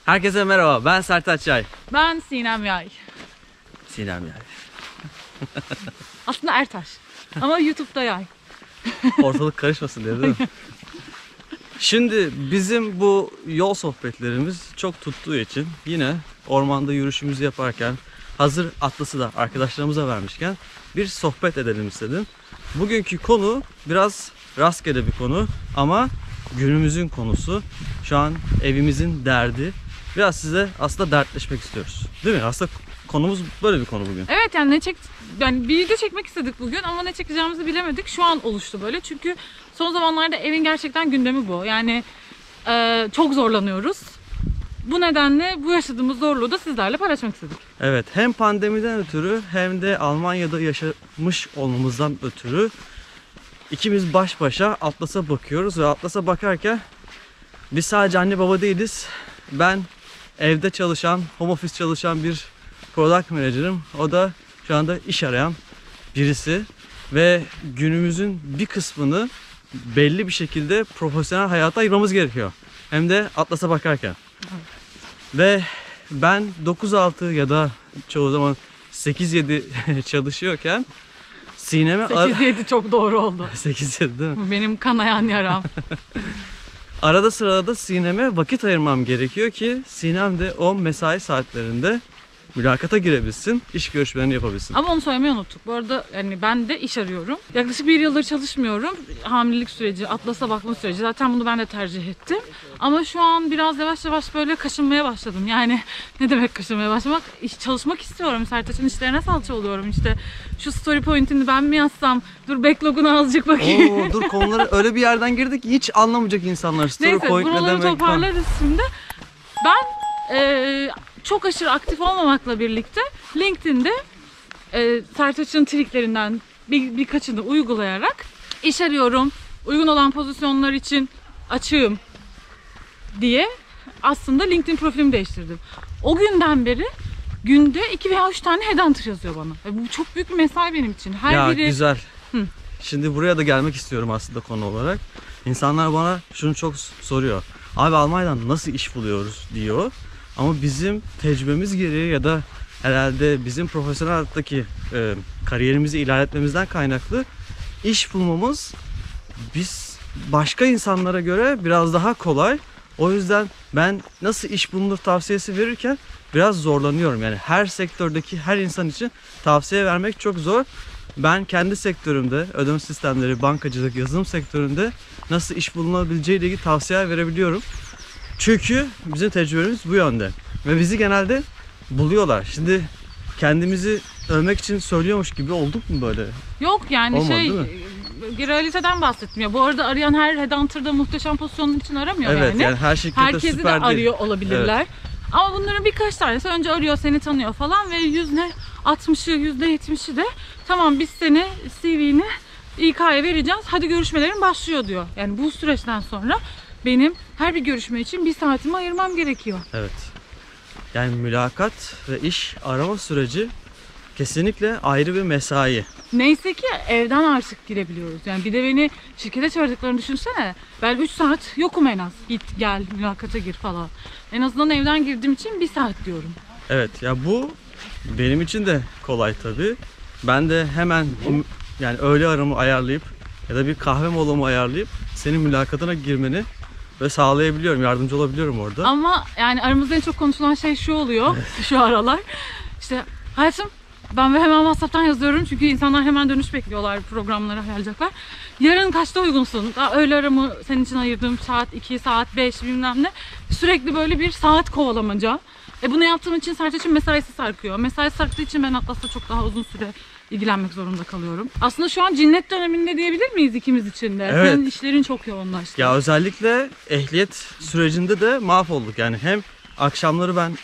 Herkese merhaba, ben Sertaç Yay. Ben Sinem Yay. Sinem Yay. Aslında Ertaş. Ama YouTube'da Yay. Ortalık karışmasın diye değil mi? Şimdi bizim bu yol sohbetlerimiz çok tuttuğu için yine ormanda yürüyüşümüzü yaparken hazır Atlas'ı da arkadaşlarımıza vermişken bir sohbet edelim istedim. Bugünkü konu biraz rastgele bir konu ama günümüzün konusu. Şu an evimizin derdi. Biraz size aslında dertleşmek istiyoruz. Değil mi? Aslında konumuz böyle bir konu bugün. Evet, yani bir video çekmek istedik bugün ama ne çekeceğimizi bilemedik. Şu an oluştu böyle. Çünkü son zamanlarda evin gerçekten gündemi bu. Yani çok zorlanıyoruz. Bu nedenle bu yaşadığımız zorluğu da sizlerle paylaşmak istedik. Evet, hem pandemiden ötürü hem de Almanya'da yaşamış olmamızdan ötürü ikimiz baş başa Atlas'a bakıyoruz ve Atlas'a bakarken biz sadece anne baba değiliz. Ben evde çalışan, home office çalışan bir product manager'ım. O da şu anda iş arayan birisi ve günümüzün bir kısmını belli bir şekilde profesyonel hayata ayırmamız gerekiyor. Hem de Atlas'a bakarken. Ve ben 9-6 ya da çoğu zaman 8-7 çalışıyorken Sinem'e... 8-7 çok doğru oldu. 8-7 değil mi? Benim kanayan yaram. Arada sırada da Sinem'e vakit ayırmam gerekiyor ki Sinem de o mesai saatlerinde mülakata girebilsin, iş görüşmelerini yapabilsin. Ama onu söylemeyi unuttuk. Bu arada yani ben de iş arıyorum. Yaklaşık 1 yıldır çalışmıyorum. Hamilelik süreci, Atlas'a bakma süreci. Zaten bunu ben de tercih ettim. Ama şu an biraz yavaş yavaş böyle kaşınmaya başladım. Yani ne demek kaşınmaya başlamak? Çalışmak istiyorum. Sertaç'ın işlerine salça oluyorum. İşte şu story point'ini ben mi yazsam? Dur backlog'una azıcık bakayım. Oo, dur konulara öyle bir yerden girdik ki hiç anlamayacak insanlar. Story Neyse, point ne buraları demek falan. toparlarız şimdi. Ben çok aşırı aktif olmamakla birlikte LinkedIn'de Sertaç'ın triklerinden birkaçını uygulayarak iş arıyorum, uygun olan pozisyonlar için açığım diye aslında LinkedIn profilimi değiştirdim. O günden beri günde 2 veya 3 tane headhunter yazıyor bana. Bu çok büyük bir mesai benim için. Ya güzel. Şimdi buraya da gelmek istiyorum aslında konu olarak. İnsanlar bana şunu çok soruyor. Abi Almanya'dan nasıl iş buluyoruz diyor. Ama bizim tecrübemiz gereği ya da herhalde bizim profesyonel hayattaki kariyerimizi ilerletmemizden kaynaklı iş bulmamız biz başka insanlara göre biraz daha kolay. O yüzden ben nasıl iş bulunur tavsiyesi verirken biraz zorlanıyorum. Yani her sektördeki her insan için tavsiye vermek çok zor. Ben kendi sektörümde, ödeme sistemleri, bankacılık, yazılım sektöründe nasıl iş bulunabileceği ile ilgili tavsiye verebiliyorum. Çünkü bizim tecrübemiz bu yönde. Ve bizi genelde buluyorlar. Şimdi kendimizi övmek için söylüyormuş gibi olduk mu böyle? Yok yani Olmadı, realiteden bahsettim ya. Bu arada arayan her headhunter'da muhteşem pozisyonun için aramıyor evet, yani. yani her şirkette herkesi süper de değil. arıyor olabilirler. Evet. Ama bunların birkaç tanesi önce arıyor, seni tanıyor falan ve %60'ı, %70'i de tamam biz seni, CV'ni İK'ya vereceğiz. Hadi görüşmelerin başlıyor diyor. Yani bu süreçten sonra benim her bir görüşme için 1 saatimi ayırmam gerekiyor. Evet. Yani mülakat ve iş arama süreci kesinlikle ayrı bir mesai. Neyse ki evden artık girebiliyoruz. Yani bir de beni şirkete çağırdıklarını düşünsene. Ben 3 saat yokum en az. Git gel mülakata gir falan. En azından evden girdiğim için 1 saat diyorum. Evet ya bu benim için de kolay tabii. Ben de hemen yani öğle aramı ayarlayıp ya da bir kahve molamı ayarlayıp senin mülakatına girmeni ve sağlayabiliyorum, yardımcı olabiliyorum orada. Ama yani aramızda en çok konuşulan şey şu oluyor şu aralar. İşte hayatım ben hemen WhatsApp'tan yazıyorum çünkü insanlar hemen dönüş bekliyorlar, programlara ayarlayacaklar. Yarın kaçta uygunsun? Daha öğle aramı senin için ayırdığım saat 2, saat 5 bilmem ne. Sürekli böyle bir saat kovalamaca. Bunu yaptığım için Sertaç'ın mesaisi sarkıyor. Mesai sarktığı için ben Atlas'la çok daha uzun süre ilgilenmek zorunda kalıyorum. Aslında şu an cinnet döneminde diyebilir miyiz ikimiz için de? Evet. Senin işlerin çok yoğunlaştı. Ya özellikle ehliyet sürecinde de mahvolduk. Yani hem akşamları ben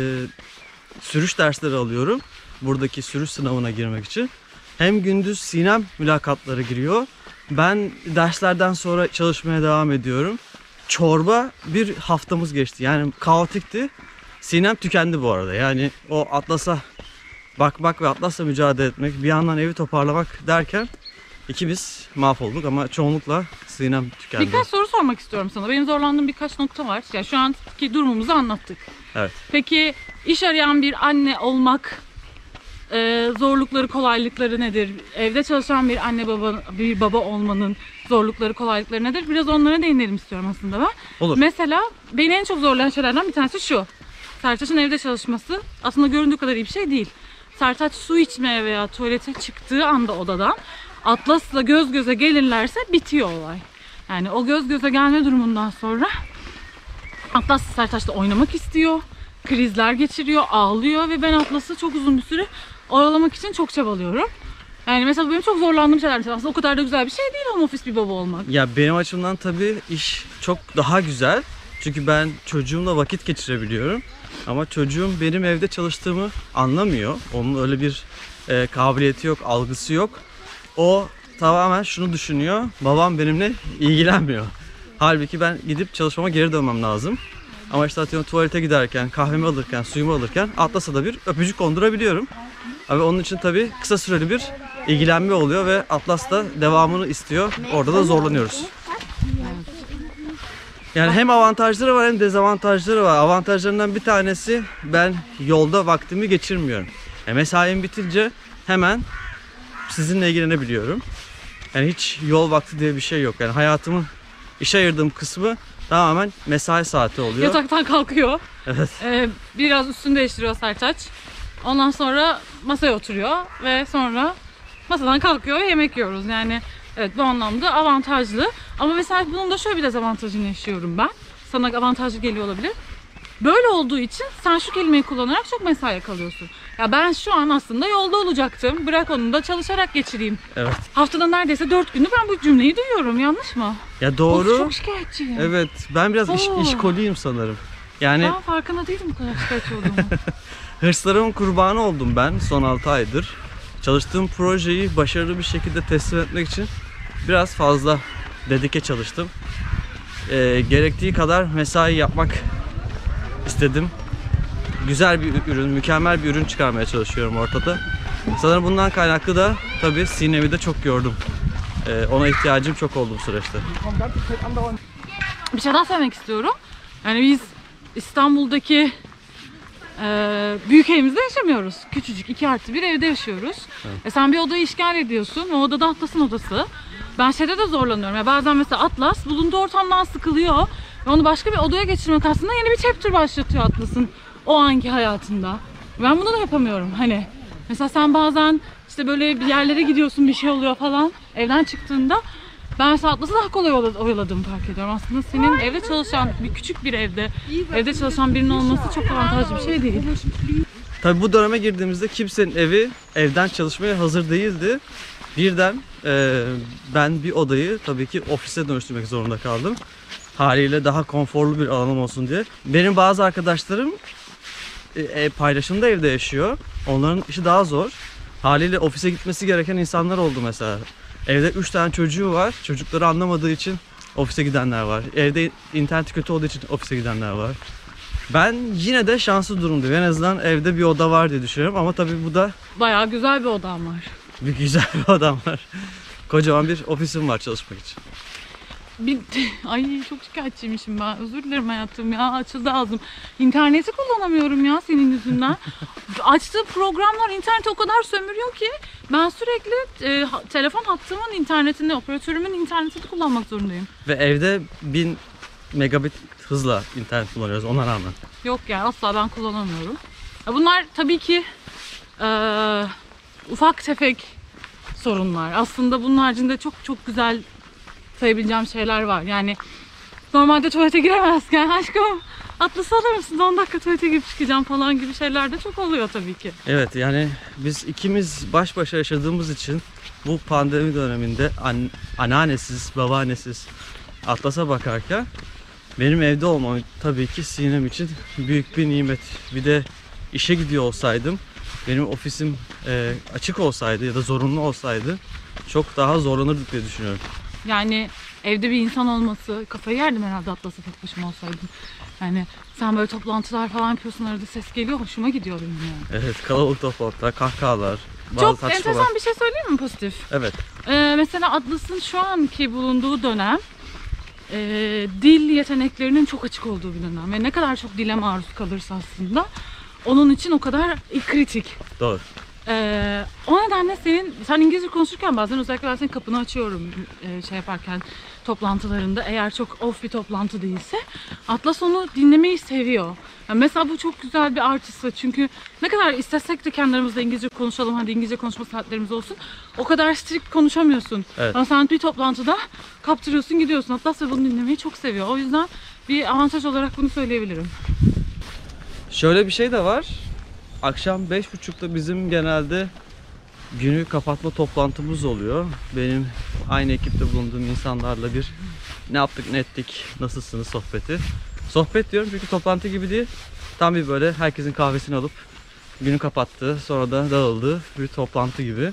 sürüş dersleri alıyorum. Buradaki sürüş sınavına girmek için. Hem gündüz Sinem mülakatlara giriyor. Ben derslerden sonra çalışmaya devam ediyorum. Çorba bir haftamız geçti. Yani kaotikti. Sinem tükendi bu arada. Yani o Atlas'a bakmak ve Atlas'la mücadele etmek, bir yandan evi toparlamak derken ikimiz mahvolduk ama çoğunlukla Sinem tükendi. Birkaç soru sormak istiyorum sana. Benim zorlandığım birkaç nokta var. Ya şu anki durumumuzu anlattık. Evet. Peki iş arayan bir anne olmak zorlukları, kolaylıkları nedir? Evde çalışan bir anne bir baba olmanın zorlukları, kolaylıkları nedir? Biraz onlara değinelim istiyorum aslında ben. Olur. Mesela beni en çok zorlayan şeylerden bir tanesi şu. Sertaç'ın evde çalışması aslında göründüğü kadar iyi bir şey değil. Sertaç su içmeye veya tuvalete çıktığı anda odadan Atlas'la göz göze gelirlerse bitiyor olay. Yani o göz göze gelme durumundan sonra Atlas Sertaç'la oynamak istiyor. Krizler geçiriyor, ağlıyor ve ben Atlas'ı çok uzun bir süre oyalamak için çok çabalıyorum. Yani mesela benim çok zorlandığım şeyler. Aslında o kadar da güzel bir şey değil home office bir baba olmak. Ya benim açımdan tabii iş çok daha güzel. Çünkü ben çocuğumla vakit geçirebiliyorum. Ama çocuğum benim evde çalıştığımı anlamıyor. Onun öyle bir kabiliyeti yok, algısı yok. O tamamen şunu düşünüyor. Babam benimle ilgilenmiyor. Halbuki ben gidip çalışmama geri dönmem lazım. Ama işte atıyorum tuvalete giderken, kahvemi alırken, suyumu alırken Atlas'a da bir öpücük kondurabiliyorum. Abi onun için tabii kısa süreli bir ilgilenme oluyor ve Atlas da devamını istiyor. Orada da zorlanıyoruz. Yani hem avantajları var hem dezavantajları var. Avantajlarından bir tanesi ben yolda vaktimi geçirmiyorum. Mesaim bitince hemen sizinle ilgilenebiliyorum. Yani hiç yol vakti diye bir şey yok. Yani hayatımın işe ayırdığım kısmı tamamen mesai saati oluyor. Yataktan kalkıyor. Evet. Biraz üstünü değiştiriyor Sertaç. Ondan sonra masaya oturuyor ve sonra masadan kalkıyor ve yemek yiyoruz. Yani evet bu anlamda avantajlı. Ama mesela bunun da şöyle bir dezavantajını yaşıyorum ben. Sana avantajlı geliyor olabilir. Böyle olduğu için sen şu kelimeyi kullanarak çok mesaiye kalıyorsun. Ya ben şu an aslında yolda olacaktım. Bırak onu da çalışarak geçireyim. Evet. Haftada neredeyse 4 günü ben bu cümleyi duyuyorum. Yanlış mı? Ya doğru. Of, çok şikayetçiyim. Evet. Ben biraz Oo. işkoliyim sanırım. Yani Ben farkında değilim bu kadar şikayetçi olduğumu. hırslarımın kurbanı oldum ben son 6 aydır. Çalıştığım projeyi başarılı bir şekilde teslim etmek için biraz fazla dedike çalıştım. Gerektiği kadar mesai yapmak istedim. Güzel bir ürün, mükemmel bir ürün çıkarmaya çalışıyorum ortada. Sanırım bundan kaynaklı da tabii Sinem'i de çok gördüm. Ona ihtiyacım çok oldu bu süreçte. Bir şey daha söylemek istiyorum. Yani biz İstanbul'daki büyük evimizde yaşamıyoruz. Küçücük 2+1 evde yaşıyoruz. Evet. Sen bir odayı işgal ediyorsun ve odada Atlas'ın odası. Ben şeyde de zorlanıyorum. Ya bazen mesela Atlas bulunduğu ortamdan sıkılıyor ve onu başka bir odaya geçirmek aslında yeni bir chapter başlatıyor Atlas'ın o anki hayatında. Ben bunu da yapamıyorum. Hani mesela sen bazen işte böyle bir yerlere gidiyorsun, bir şey oluyor falan. Evden çıktığında ben mesela Atlas'ı daha kolay oyaladığımı fark ediyorum. Aslında senin evde çalışan, küçük bir evde çalışan birinin olması çok avantajlı bir şey değil. Tabii bu döneme girdiğimizde kimsenin evi evden çalışmaya hazır değildi. Birden ben bir odayı tabii ki ofise dönüştürmek zorunda kaldım. Haliyle daha konforlu bir alanım olsun diye. Benim bazı arkadaşlarım paylaşımda evde yaşıyor. Onların işi daha zor. Haliyle ofise gitmesi gereken insanlar oldu mesela. Evde 3 tane çocuğu var. Çocukları anlamadığı için ofise gidenler var. Evde interneti kötü olduğu için ofise gidenler var. Ben yine de şanslı durumdayım. En azından evde bir oda var diye düşünüyorum. Ama tabii bu da Bayağı güzel bir odam var. bir güzel bir odam var. Kocaman bir ofisim var çalışmak için. Ay çok şikayetçiymişim ben. Özür dilerim hayatım ya. Açıldı ağzım. İnterneti kullanamıyorum ya senin yüzünden. Açtığı programlar interneti o kadar sömürüyor ki ben sürekli telefon hattımın internetini, operatörümün internetini kullanmak zorundayım. Ve evde 1000 megabit hızla internet kullanıyoruz ona rağmen. Yok yani asla ben kullanamıyorum. Ya bunlar tabii ki ufak tefek sorunlar. Aslında bunun haricinde çok çok güzel sayabileceğim şeyler var. Yani normalde tuvalete giremezken aşkım Atlas'ı alır mısın? 10 dakika tuvalete girip çıkacağım falan gibi şeyler de çok oluyor tabii ki. Evet yani biz ikimiz baş başa yaşadığımız için bu pandemi döneminde anneannesiz, babaannesiz Atlas'a bakarken benim evde olmam tabii ki Sinem için büyük bir nimet. Bir de işe gidiyor olsaydım, benim ofisim açık olsaydı ya da zorunlu olsaydı çok daha zorlanırdık diye düşünüyorum. Yani evde bir insan olması, kafayı yerdim herhalde Atlas'a tek başıma olsaydım. Yani sen böyle toplantılar falan yapıyorsun, arada ses geliyor, hoşuma gidiyor benim yani. Evet, kalabalık toplantılar, kahkahalar, bazı Çok tartışmalar. enteresan bir şey söyleyeyim mi pozitif? Evet. Mesela Atlas'ın şu anki bulunduğu dönem dil yeteneklerinin çok açık olduğu bir dönem. Ve ne kadar çok dile maruz kalırsa aslında onun için o kadar kritik. Doğru. O nedenle sen İngilizce konuşurken bazen özellikle ben senin kapını açıyorum şey yaparken, toplantılarında, eğer çok off bir toplantı değilse Atlas onu dinlemeyi seviyor. Yani mesela bu çok güzel bir artısı, çünkü ne kadar istesek de kendi aramızda İngilizce konuşalım, hadi İngilizce konuşma saatlerimiz olsun, o kadar strict konuşamıyorsun. Evet. Ama sen bir toplantıda kaptırıyorsun gidiyorsun. Atlas da bunu dinlemeyi çok seviyor. O yüzden bir avantaj olarak bunu söyleyebilirim. Şöyle bir şey de var. Akşam 5.30'da bizim genelde günü kapatma toplantımız oluyor. Benim aynı ekipte bulunduğum insanlarla bir ne yaptık ne ettik, nasılsınız sohbeti. Sohbet diyorum çünkü toplantı gibi değil. Tam bir böyle herkesin kahvesini alıp günü kapattığı, sonra da dağıldığı bir toplantı gibi.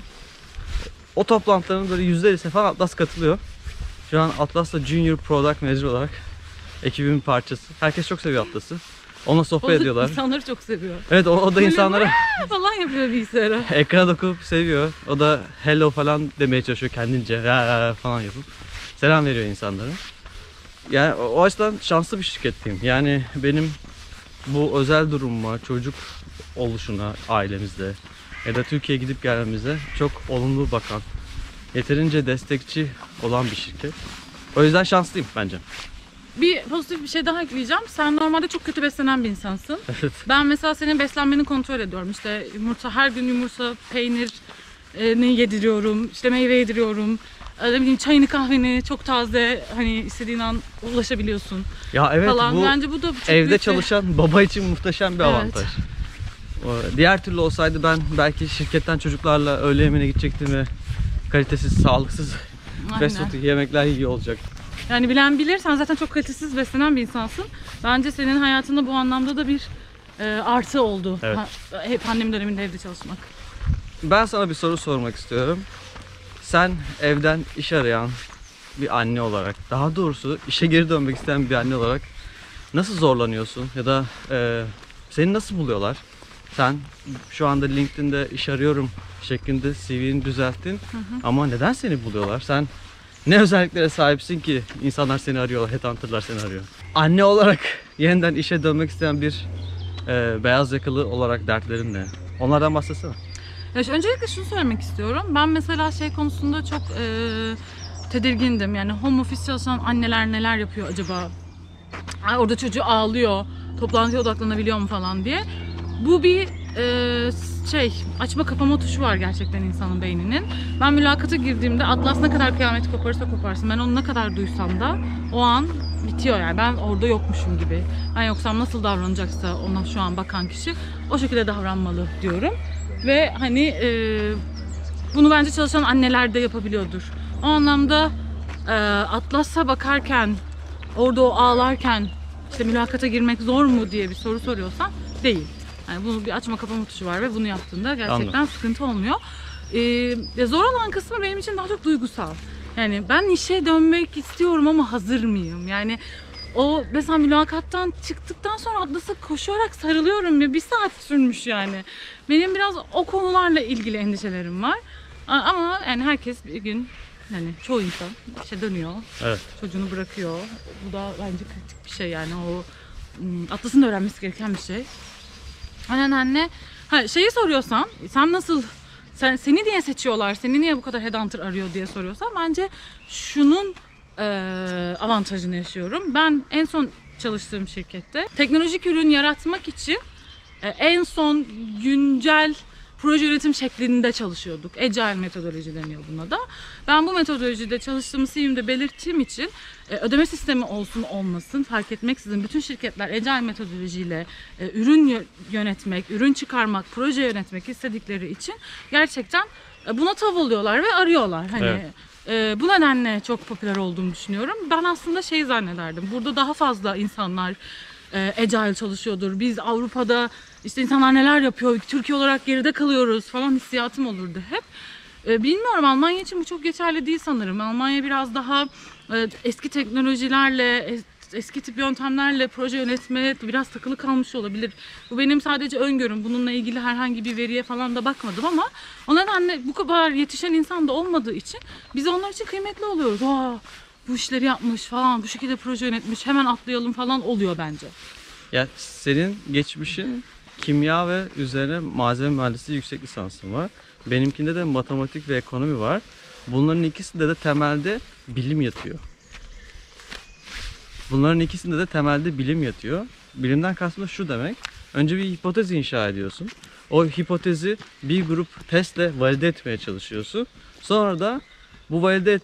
O toplantıların böyle %50'sine falan Atlas katılıyor. Şu an Atlas'ta Junior Product Manager olarak ekibimin parçası. Herkes çok seviyor Atlas'ı. Onunla sohbet O da ediyorlar. insanları çok seviyor. Evet, o da insanlara Falan yapıyor bilgisayara. ekrana dokunup seviyor. O da hello falan demeye çalışıyor kendince. Ya falan yapıp selam veriyor insanlara. Yani o açıdan şanslı bir şirketteyim. Yani benim bu özel durumuma, çocuk oluşuna ailemizde ya da Türkiye'ye gidip gelmemize çok olumlu bakan, yeterince destekçi olan bir şirket. O yüzden şanslıyım bence. Bir pozitif bir şey daha ekleyeceğim. Sen normalde çok kötü beslenen bir insansın. Evet. Ben mesela senin beslenmeni kontrol ediyorum. İşte yumurta, her gün yumurta, peynir ne yediriyorum, işte meyve yediriyorum. Ne bileyim, çayını kahveni çok taze, hani istediğin an ulaşabiliyorsun Ya evet, falan. bu Bence bu da çok evde büyük bir- çalışan baba için muhteşem bir Evet. avantaj. Diğer türlü olsaydı ben belki şirketten çocuklarla öğle yemeğine gidecektim ve kalitesiz, sağlıksız fast Aynen. food yemekler yiyor olacaktım. Yani bilen bilir, sen zaten çok kalitesiz beslenen bir insansın. Bence senin hayatında bu anlamda da bir artı oldu. Evet. Pandemi döneminde evde çalışmak. Ben sana bir soru sormak istiyorum. Sen evden iş arayan bir anne olarak, daha doğrusu işe geri dönmek isteyen bir anne olarak nasıl zorlanıyorsun? Ya da seni nasıl buluyorlar? Sen şu anda LinkedIn'de iş arıyorum şeklinde CV'ni düzelttin. Ama neden seni buluyorlar? Sen ne özelliklere sahipsin ki insanlar seni arıyorlar, headhunter'lar seni arıyor? Anne olarak yeniden işe dönmek isteyen bir beyaz yakalı olarak dertlerin ne? Onlardan bahsetsene. Ya öncelikle şunu söylemek istiyorum. Ben mesela şey konusunda çok tedirgindim. Yani home office çalışan anneler neler yapıyor acaba? Ay, orada çocuğu ağlıyor, toplantıya odaklanabiliyor mu falan diye. Bu bir açma kapama tuşu var gerçekten insanın beyninin. Ben mülakata girdiğimde Atlas ne kadar kıyameti koparırsa koparsın, ben onu ne kadar duysam da o an bitiyor yani. Ben orada yokmuşum gibi. Ben yoksam nasıl davranacaksa ona şu an bakan kişi o şekilde davranmalı diyorum. Ve hani bunu bence çalışan anneler de yapabiliyordur. O anlamda Atlas'a bakarken, orada o ağlarken işte mülakata girmek zor mu diye bir soru soruyorsan değil. Yani bunun bir açma kapama tuşu var ve bunu yaptığında gerçekten Anladım. sıkıntı olmuyor. Zor olan kısmı benim için daha çok duygusal. Yani ben işe dönmek istiyorum ama hazır mıyım? Yani o mesela mülakattan çıktıktan sonra Atlas'a koşarak sarılıyorum ya, bir saat sürmüş yani. Benim biraz o konularla ilgili endişelerim var. Ama yani herkes bir gün, yani çoğu insan işe dönüyor. Evet. Çocuğunu bırakıyor. Bu da bence kritik bir şey yani, o Atlas'ın da öğrenmesi gereken bir şey. O nedenle şeyi soruyorsan, sen nasıl, seni niye seçiyorlar, seni niye bu kadar headhunter arıyor diye soruyorsan, bence şunun avantajını yaşıyorum. Ben en son çalıştığım şirkette teknolojik ürün yaratmak için en son güncel proje üretim şeklinde çalışıyorduk. Agile metodoloji deniyor buna da. Ben bu metodolojide çalıştığımı CV'mde belirttiğim için ödeme sistemi olsun olmasın fark etmeksizin bütün şirketler Agile metodolojiyle ürün yönetmek, ürün çıkarmak, proje yönetmek istedikleri için gerçekten buna tav oluyorlar ve arıyorlar. Hani bu nedenle çok popüler olduğunu düşünüyorum. Ben aslında şey zannederdim. Burada daha fazla insanlar Agile çalışıyordur. Biz Avrupa'da işte insanlar neler yapıyor, Türkiye olarak geride kalıyoruz falan hissiyatım olurdu hep. Bilmiyorum, Almanya için bu çok geçerli değil sanırım. Almanya biraz daha eski teknolojilerle, eski tip yöntemlerle proje yönetmeye biraz takılı kalmış olabilir. Bu benim sadece öngörüm. Bununla ilgili herhangi bir veriye falan da bakmadım ama o nedenle bu kadar yetişen insan da olmadığı için biz onlar için kıymetli oluyoruz. Aa, bu işleri yapmış falan, bu şekilde proje yönetmiş, hemen atlayalım falan oluyor bence. Ya senin geçmişin kimya ve üzerine malzeme mühendisliği yüksek lisansın var. Benimkinde de matematik ve ekonomi var. Bunların ikisinde de temelde bilim yatıyor. Bunların ikisinde de temelde bilim yatıyor. Bilimden kastım da şu demek. Önce bir hipotez inşa ediyorsun. O hipotezi bir grup testle valide etmeye çalışıyorsun. Sonra da bu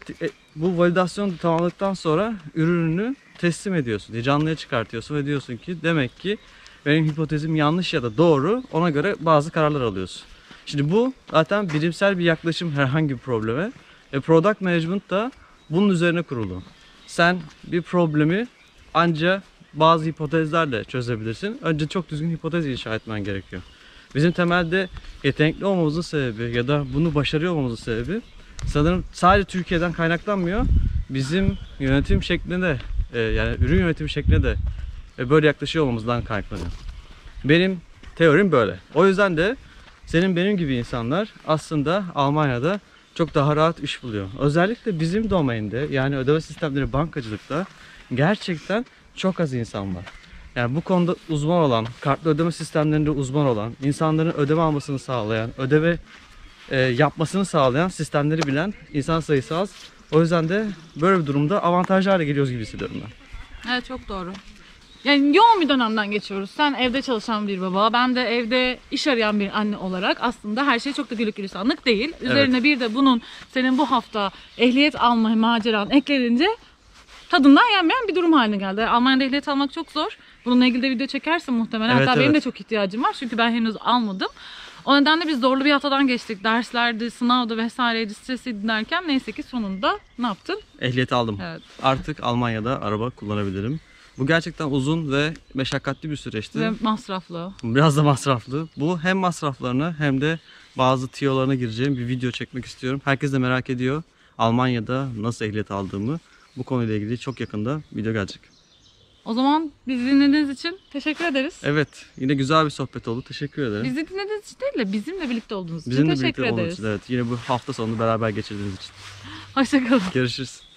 validasyonu tamamladıktan sonra ürününü teslim ediyorsun. Canlıya çıkartıyorsun ve diyorsun ki demek ki benim hipotezim yanlış ya da doğru. Ona göre bazı kararlar alıyorsun. Şimdi bu zaten bilimsel bir yaklaşım herhangi bir probleme. Product Management da bunun üzerine kurulu. Sen bir problemi ancak bazı hipotezlerle çözebilirsin. Önce çok düzgün hipotez inşa etmen gerekiyor. Bizim temelde yetenekli olmamızın sebebi ya da bunu başarıyor olmamızın sebebi sanırım sadece Türkiye'den kaynaklanmıyor. Bizim yönetim şeklinde yani ürün yönetimi şeklinde de böyle yaklaşıyor olmamızdan kaynaklanıyor. Benim teorim böyle. O yüzden de senin benim gibi insanlar aslında Almanya'da çok daha rahat iş buluyor. Özellikle bizim domainde yani ödeme sistemleri bankacılıkta gerçekten çok az insan var. Yani bu konuda uzman olan, kartlı ödeme sistemlerinde uzman olan, insanların ödeme almasını sağlayan, ödeme yapmasını sağlayan sistemleri bilen insan sayısı az. O yüzden de böyle bir durumda avantajlı hale geliyoruz gibi hissediyorum ben. Evet, çok doğru. Yani yoğun bir dönemden geçiyoruz. Sen evde çalışan bir baba, ben de evde iş arayan bir anne olarak aslında her şey çok da güllük gülistanlık değil. Üzerine bir de bunun senin bu hafta ehliyet alma maceran eklenince tadından yenmeyen bir durum haline geldi. Almanya'da ehliyet almak çok zor. Bununla ilgili de video çekersin muhtemelen. Evet, Hatta benim de evet. çok ihtiyacım var çünkü ben henüz almadım. O nedenle biz zorlu bir haftadan geçtik. Derslerdi, sınavdı vesaireydi, stresiydi derken neyse ki sonunda ne yaptın? Ehliyeti aldım. Evet. Artık Almanya'da araba kullanabilirim. Bu gerçekten uzun ve meşakkatli bir süreçti. Ve masraflı. Biraz da masraflı. Bu hem masraflarına hem de bazı tiyolarına gireceğim bir video çekmek istiyorum. Herkes de merak ediyor Almanya'da nasıl ehliyet aldığımı. Bu konuyla ilgili çok yakında video gelecek. O zaman bizi dinlediğiniz için teşekkür ederiz. Evet, yine güzel bir sohbet oldu. Teşekkür ederim. Bizi dinlediğiniz için değil de bizimle birlikte olduğunuz için Bizimle teşekkür birlikte olduğunuz ederiz. için, evet. Yine bu hafta sonunu beraber geçirdiğiniz için. Hoşçakalın. Görüşürüz.